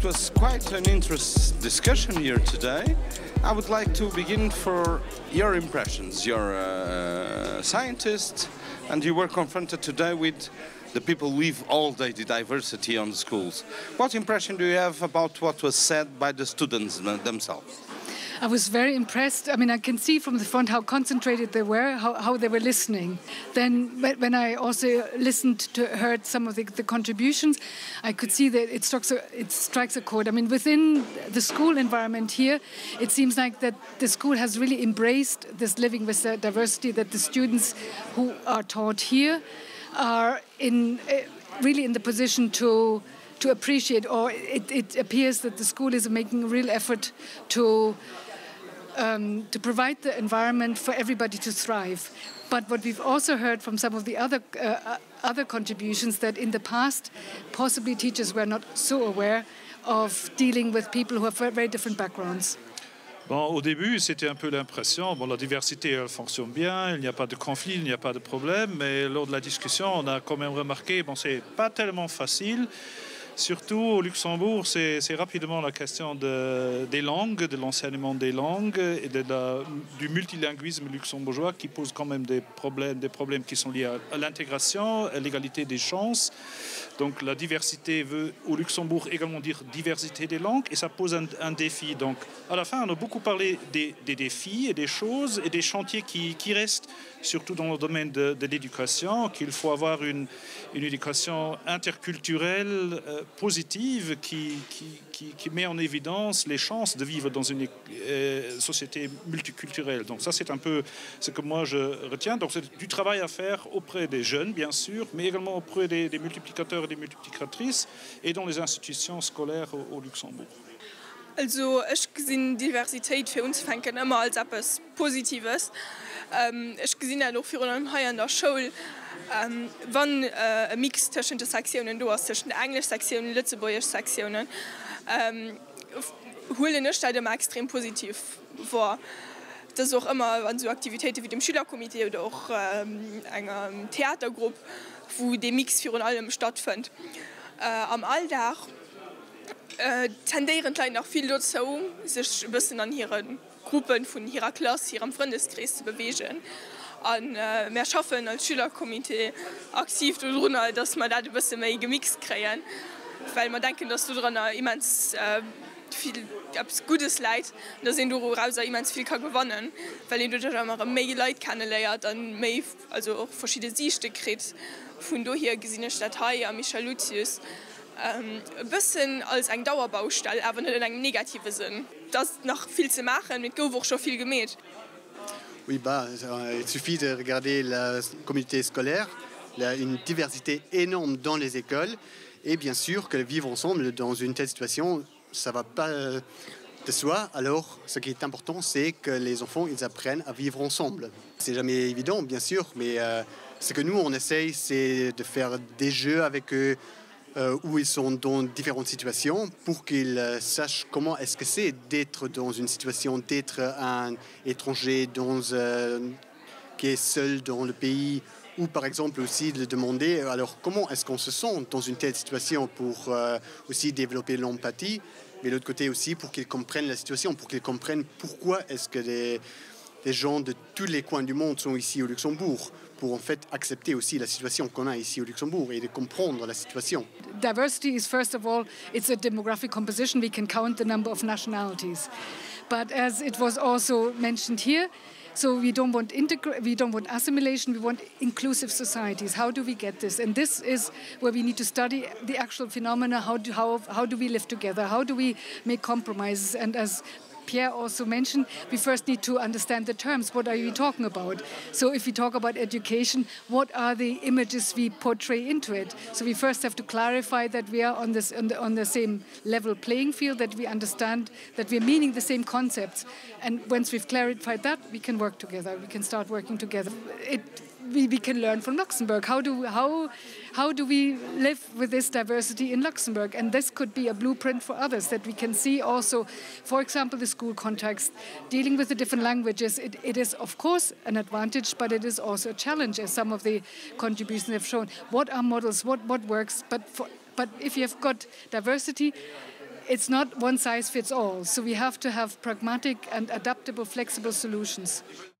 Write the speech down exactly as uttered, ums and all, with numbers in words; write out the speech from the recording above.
was quite an interesting discussion here today. I would like to begin for your impressions. You're a scientist and you were confronted today with the people who live all day the diversity on the schools. What impression do you have about what was said by the students themselves? I was very impressed. I mean, I can see from the front how concentrated they were, how, how they were listening. Then when I also listened to, heard some of the, the contributions, I could see that it strikes, a, it strikes a chord. I mean, within the school environment here, it seems like that the school has really embraced this living with the diversity, that the students who are taught here are in uh, really in the position to to appreciate, or it, it appears that the school is making a real effort to um, to provide the environment for everybody to thrive. But what we've also heard from some of the other uh, other contributions, that in the past, possibly teachers were not so aware of dealing with people who have very different backgrounds. Bon, au début, c'était un peu l'impression, bon, la diversité elle fonctionne bien, il n'y a pas de conflit, il n'y a pas de problème, mais lors de la discussion, on a quand même remarqué, bon, c'est pas tellement facile. Surtout au Luxembourg, c'est rapidement la question de, des langues, de l'enseignement des langues et de la, du multilinguisme luxembourgeois qui pose quand même des problèmes, des problèmes qui sont liés à, à l'intégration, à l'égalité des chances. Donc la diversité veut au Luxembourg également dire diversité des langues et ça pose un, un défi. Donc à la fin, on a beaucoup parlé des, des défis et des choses et des chantiers qui, qui restent, surtout dans le domaine de, de l'éducation, qu'il faut avoir une, une éducation interculturelle euh, positive qui, qui, qui, qui met en évidence les chances de vivre dans une euh, société multiculturelle. Donc ça, c'est un peu ce que moi je retiens. Donc c'est du travail à faire auprès des jeunes, bien sûr, mais également auprès des, des multiplicateurs et des multiplicatrices et dans les institutions scolaires au, au Luxembourg. Also, ich sehe Diversität für uns fängt immer als etwas Positives. Ähm, ich sehe auch für uns hier in der Schule, ähm, wenn äh, ein Mix zwischen den Sektionen da ist, zwischen Englisch-Sektionen und Lützeburgisch-Sektionen, ähm, holen ich das immer extrem positiv vor. Das ist auch immer an so Aktivitäten wie dem Schülerkomitee oder auch ähm, einer Theatergruppe, wo der Mix für uns allem stattfindet. Äh, am Alltag Äh, tendieren klein nach viel dazu, sich ein bisschen an ihren Gruppen von ihrer Klasse, ihrem Freundeskreis zu bewegen. Und äh, wir schaffen als Schülerkomitee aktiv daran, dass wir das ein bisschen mehr gemixt kriegen. Weil wir denken, dass du daran immens äh, viel etwas Gutes leid, dass du daraus immens viel kann gewonnen, weil du dann immer mehr Leute kennenlernst und mehr, also auch verschiedene Sichten kriegst. Von daher gesehen ist das hier an Michael Lucius Ähm, ein bisschen als ein Dauerbaustelle, aber nicht in einem negativen Sinn. Das ist noch viel zu machen, mit Go auch schon viel gemäht. Oui, bah, il suffit de regarder la communauté scolaire, là, une diversité énorme dans les écoles, et bien sûr que vivre ensemble dans une telle situation, ça ne va pas de soi. Alors, ce qui est important, c'est que les enfants ils apprennent à vivre ensemble. C'est jamais évident, bien sûr, mais euh, ce que nous on essaye, c'est de faire des jeux avec eux. Euh, où ils sont dans différentes situations pour qu'ils euh, sachent comment est-ce que c'est d'être dans une situation, d'être un étranger dans, euh, qui est seul dans le pays, ou par exemple aussi de demander alors comment est-ce qu'on se sent dans une telle situation pour euh, aussi développer l'empathie, mais de l'autre côté aussi pour qu'ils comprennent la situation, pour qu'ils comprennent pourquoi est-ce que les, les gens de tous les coins du monde sont ici au Luxembourg, pour en fait accepter aussi la situation qu'on a ici au Luxembourg et de comprendre la situation. Diversity is first of all, it's a demographic composition. We can count the number of nationalities. But as it was also mentioned here, so we don't want integra- we don't want assimilation, we want inclusive societies. How do we get this? And this is where we need to study the actual phenomena. How do, how, how do we live together? How do we make compromises? And as Pierre also mentioned, we first need to understand the terms. What are we talking about? So if we talk about education, what are the images we portray into it? So we first have to clarify that we are on, this, on, the, on the same level playing field, that we understand that we're meaning the same concepts. And once we've clarified that, we can work together. We can start working together. It, we, we can learn from Luxembourg. How do, how, how do we live with this diversity in Luxembourg? And this could be a blueprint for others, that we can see also, for example, the school context, dealing with the different languages. It, it is, of course, an advantage, but it is also a challenge, as some of the contributions have shown. What are models? What, what works? But, for, but if you have got diversity, it's not one size fits all. So we have to have pragmatic and adaptable, flexible solutions.